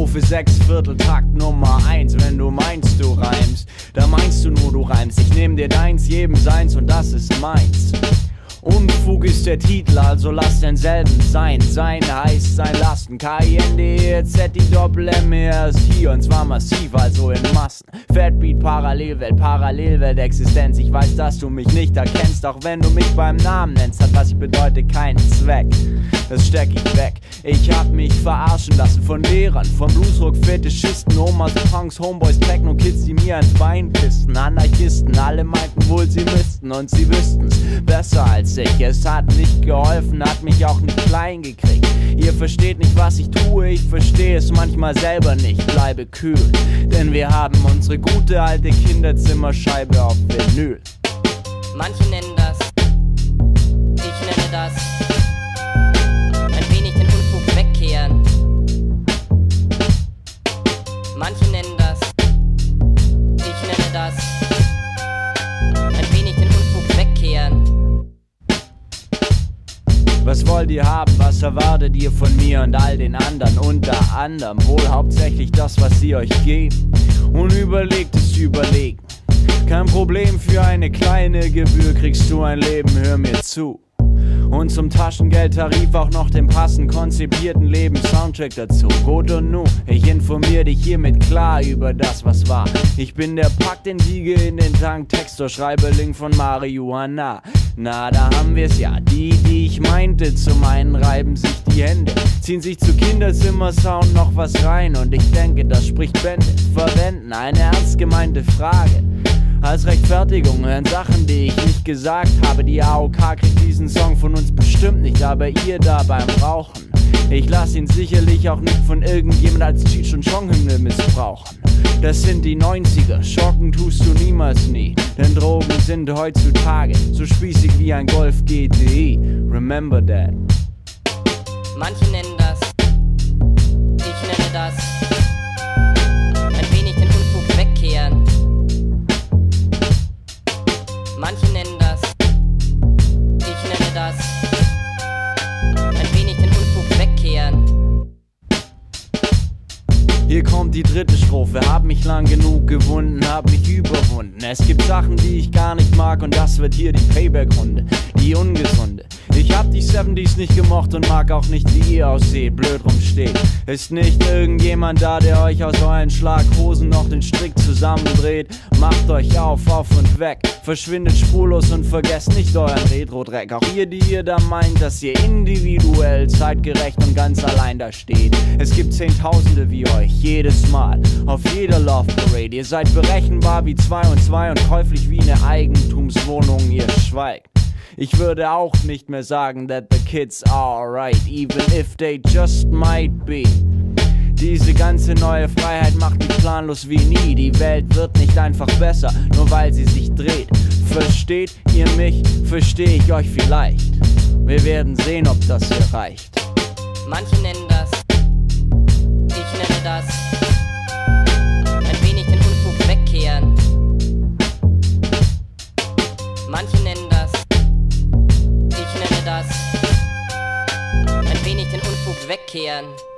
Strophe 6/4 Takt Nummer 1. Wenn du meinst, du reimst, da meinst du nur, du reimst. Ich nehm dir deins, jedem seins und das ist meins. Unfug ist der Titel, also lass denselben sein. Sein heißt sein lassen. K-I-N-D-E-Z-I-Doppel-M-E-R ist hier und zwar massiv, also in Massen. Fatbeat, Parallelwelt, Existenz. Ich weiß, dass du mich nicht erkennst, auch wenn du mich beim Namen nennst. Hat was ich bedeute, keinen Zweck. Das steck ich weg. Ich hab mich verarschen lassen von Lehrern, von Bluesrock-Fetischisten, Omas, Punks, Homeboys, Techno-Kids, die mir ans Bein pisten. Anarchisten, alle meinten wohl, sie müssten und sie wüssten's besser als ich. Es hat nicht geholfen, hat mich auch nicht klein gekriegt. Ihr versteht nicht, was ich tue, ich verstehe es manchmal selber nicht. Bleibe kühl, denn wir haben unsere gute alte Kinderzimmerscheibe auf Vinyl. Manche nennen das, ich nenne das ein wenig den Unfug wegkehren. Manche nennen das, ich nenne das ein wenig den Unfug wegkehren. Was wollt ihr haben, was erwartet ihr von mir und all den anderen? Unter anderem wohl hauptsächlich das, was sie euch geben. Unüberlegtes Überlegen. Kein Problem, für eine kleine Gebühr kriegst du ein Leben, hör mir zu. Und zum Taschengeldtarif auch noch den passend konzipierten Lebens-Soundtrack dazu. Gut und nu, ich informiere dich hiermit klar über das, was war. Ich bin der Pack den Siege in den Tank, Textor-Schreiberling von Marihuana. Na, da haben wir's ja. Die ich meinte zu meinen, reiben sich die Hände, ziehen sich zu Kinderzimmer-Sound noch was rein. Und ich denke, das spricht Bände. Verwenden eine ernst gemeinte Frage als Rechtfertigung, hören Sachen, die ich nicht gesagt habe. Die AOK kriegt diesen Song von uns bestimmt nicht, aber ihr da beim Rauchen. Ich lass ihn sicherlich auch nicht von irgendjemand als Cheech- und Chong-Hymne missbrauchen. Das sind die 90er, schocken tust du niemals nie. Denn Drogen sind heutzutage so spießig wie ein Golf GTI. Remember that. Manche nennen das, ich nenne das ein wenig den Unfug wegkehren. Manche nennen das, ich nenne das ein wenig den Unfug wegkehren. Hier kommt die dritte Strophe, hab mich lang genug gewunden, hab mich überwunden. Es gibt Sachen, die ich gar nicht mag und das wird hier die Payback-Runde, die ungesunde. Ich hab die 70s nicht gemocht und mag auch nicht, wie ihr ausseht, blöd rumsteht. Ist nicht irgendjemand da, der euch aus euren Schlaghosen noch den Strick zusammendreht. Macht euch auf und weg, verschwindet spurlos und vergesst nicht euren Retro-Dreck. Auch ihr, die ihr da meint, dass ihr individuell, zeitgerecht und ganz allein da steht. Es gibt Zehntausende wie euch, jedes Mal, auf jeder Love Parade. Ihr seid berechenbar wie 2 und 2 und käuflich wie eine Eigentumswohnung, ihr schweigt. Ich würde auch nicht mehr sagen, that the kids are alright, even if they just might be. Diese ganze neue Freiheit macht mich planlos wie nie. Die Welt wird nicht einfach besser, nur weil sie sich dreht. Versteht ihr mich, verstehe ich euch vielleicht. Wir werden sehen, ob das hier reicht. Manche nennen das, ich nenne das ein wenig den Unfug wegkehren. Manche nennen das, ich nenne das ein wenig den Unfug wegkehren.